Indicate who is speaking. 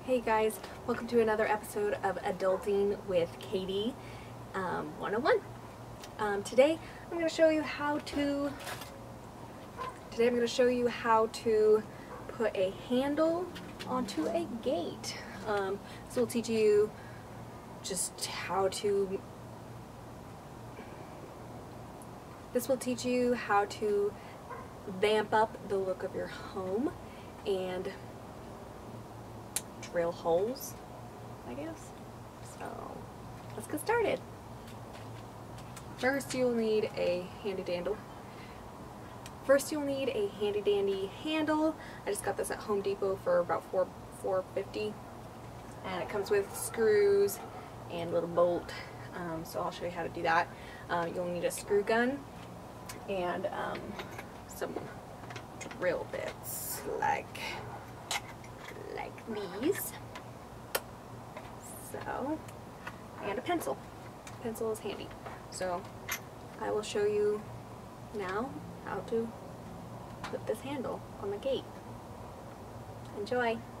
Speaker 1: Hey guys, welcome to another episode of Adulting with Katie 101. Today I'm going to show you how to put a handle onto a gate. So we'll teach you just how to vamp up the look of your home and drill holes, I guess. So let's get started. First you'll need a handy dandy handle. I just got this at Home Depot for about $4.50, and it comes with screws and a little bolt. So I'll show you how to do that. You'll need a screw gun and some drill bits like these. So, and a pencil. Pencil is handy. So I will show you now how to put this handle on the gate. Enjoy!